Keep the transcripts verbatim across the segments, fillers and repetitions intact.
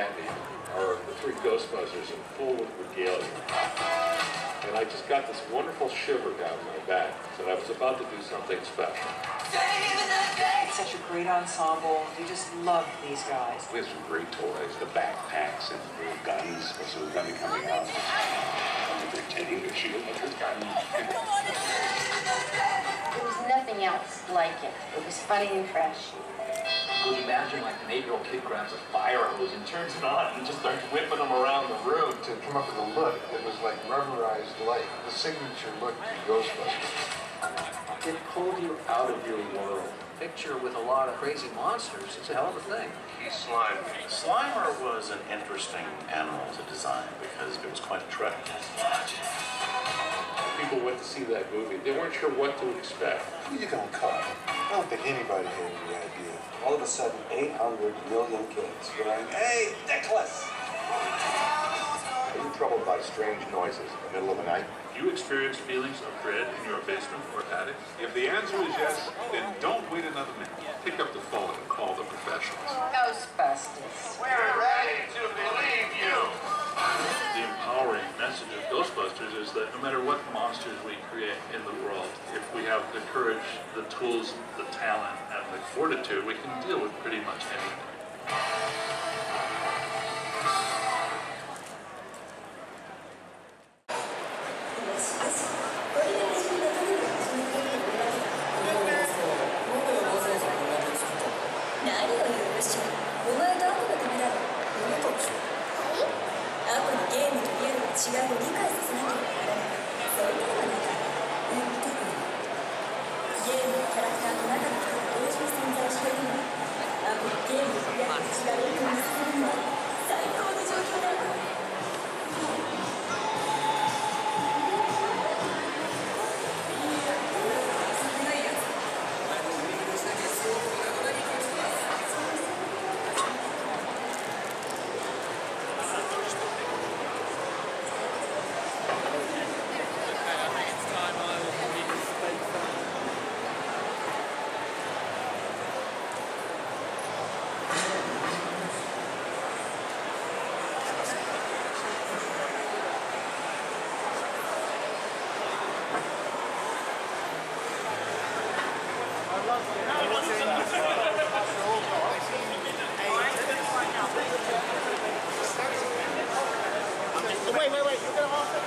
at me are the three Ghostbusters in full regalia. And I just got this wonderful shiver down my back that I was about to do something special. It's such a great ensemble. We just love these guys. We have some great toys, the backpacks and the little guns, which are going to be coming out. They're pretending to shield with their guns. There was nothing else like it. It was funny and fresh. Would you imagine like an eight-year-old kid grabs a fire hose and turns it on and just starts whipping them around the room to come up with a look that was like rubberized light, the signature look to Ghostbusters. It pulled you out of your world. Picture with a lot of crazy monsters, it's a hell of a thing. He's Slime. Slimer was an interesting animal to design because it was quite a trek. People went to see that movie. They weren't sure what to expect. Who are you gonna call? I don't think anybody had any idea. All of a sudden, eight hundred million kids going, "Hey, Nicholas!" Are you troubled by strange noises in the middle of the night? Do you experience feelings of dread in your basement or attic? If the answer is yes, then don't wait another minute. Pick up the phone and call the professionals. Ghostbusters. We're ready to believe you! The empowering message of Ghostbusters is that no matter what monsters we create in the world, if we have the courage, the tools, the talent, and the fortitude, we can deal with pretty much anything. Wait, wait, wait, you're gonna offer?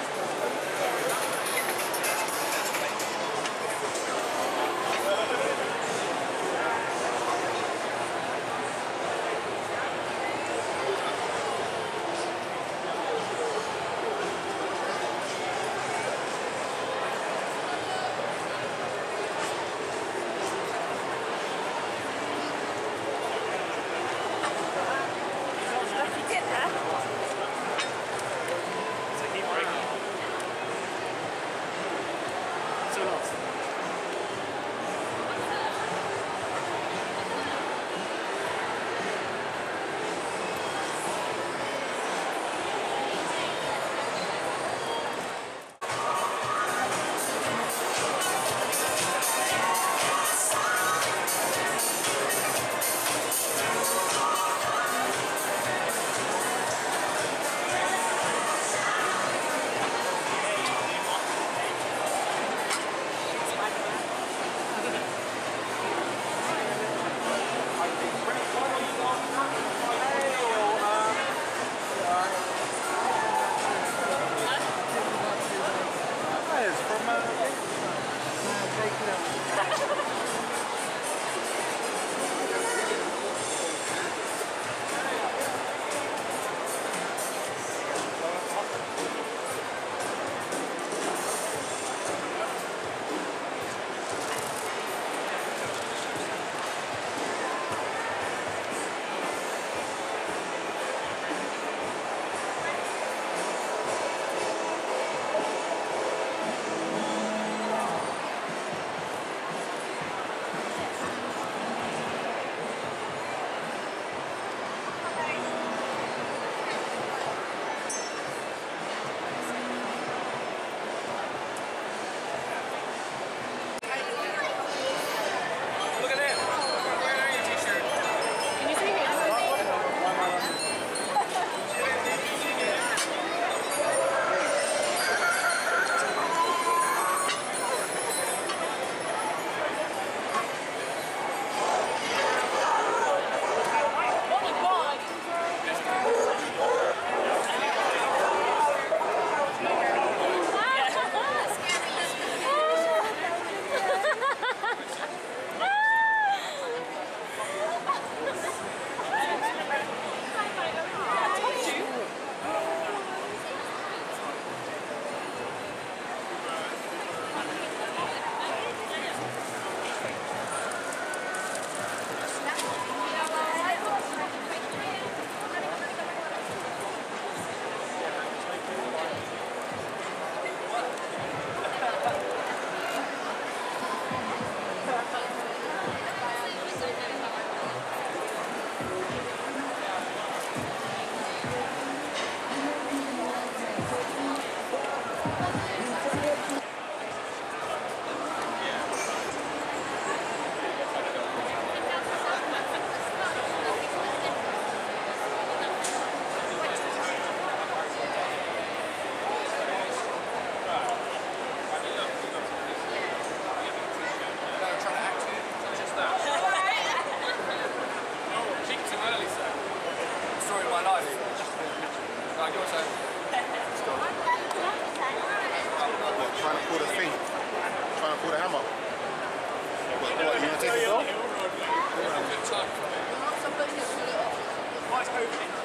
Nice movie.